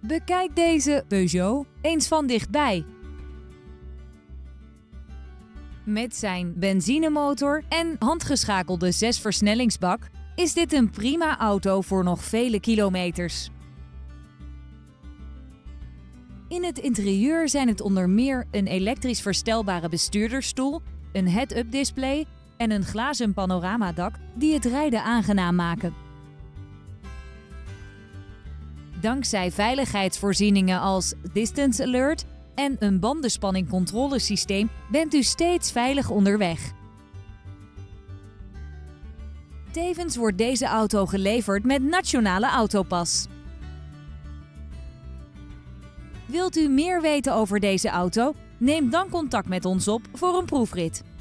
Bekijk deze Peugeot eens van dichtbij. Met zijn benzinemotor en handgeschakelde 6-versnellingsbak is dit een prima auto voor nog vele kilometers. In het interieur zijn het onder meer een elektrisch verstelbare bestuurdersstoel, een head-up display en een glazen panoramadak die het rijden aangenaam maken. Dankzij veiligheidsvoorzieningen als Distance Alert en een bandenspanningcontrolesysteem bent u steeds veilig onderweg. Tevens wordt deze auto geleverd met Nationale Autopas. Wilt u meer weten over deze auto? Neem dan contact met ons op voor een proefrit.